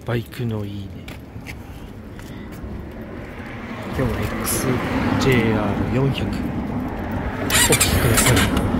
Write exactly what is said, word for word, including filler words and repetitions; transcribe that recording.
バイクのいいね。今日は エックスジェイアールよんひゃく お聴きください。